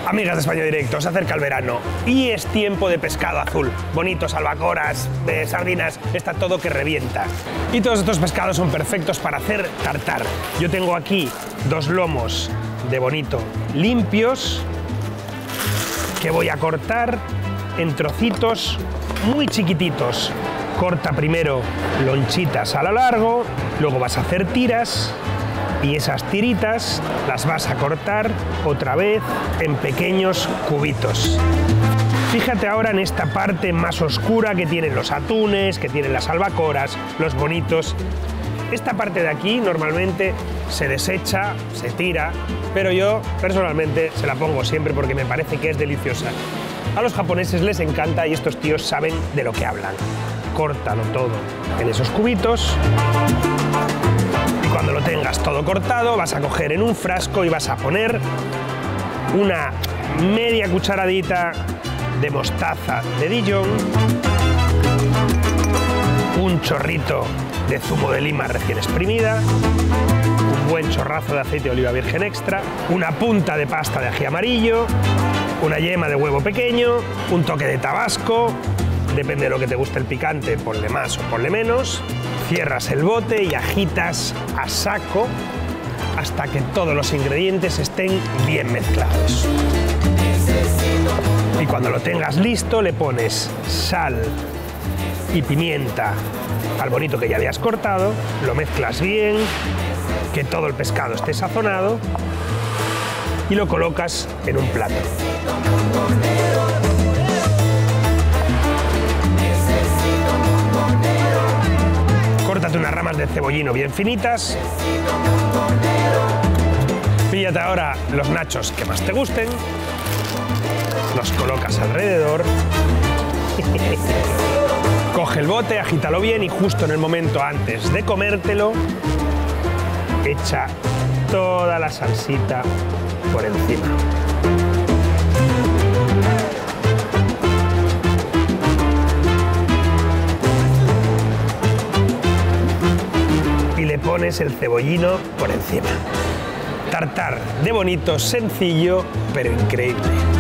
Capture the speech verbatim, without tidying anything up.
Amigas de España Directo, se acerca el verano y es tiempo de pescado azul. Bonitos, albacoras, de sardinas, está todo que revienta. Y todos estos pescados son perfectos para hacer tartar. Yo tengo aquí dos lomos de bonito limpios que voy a cortar en trocitos muy chiquititos. Corta primero lonchitas a lo largo, luego vas a hacer tiras y esas tiritas las vas a cortar otra vez en pequeños cubitos. Fíjate ahora en esta parte más oscura que tienen los atunes, que tienen las albacoras, los bonitos. Esta parte de aquí normalmente se desecha, se tira, pero yo personalmente se la pongo siempre porque me parece que es deliciosa. A los japoneses les encanta y estos tíos saben de lo que hablan. Córtalo todo en esos cubitos. Y cuando lo tengas todo cortado, vas a coger en un frasco y vas a poner una media cucharadita de mostaza de Dijon, un chorrito de zumo de lima recién exprimida, un buen chorrazo de aceite de oliva virgen extra, una punta de pasta de ají amarillo, una yema de huevo pequeño, un toque de tabasco, depende de lo que te guste el picante, ponle más o ponle menos. Cierras el bote y agitas a saco hasta que todos los ingredientes estén bien mezclados. Y cuando lo tengas listo le pones sal y pimienta al bonito que ya habías cortado, lo mezclas bien, que todo el pescado esté sazonado y lo colocas en un plato. Córtate unas ramas de cebollino bien finitas. Píllate ahora los nachos que más te gusten. Los colocas alrededor. Coge el bote, agítalo bien y justo en el momento antes de comértelo, echa toda la salsita por encima. Y le pones el cebollino por encima. Tartar de bonito, sencillo, pero increíble.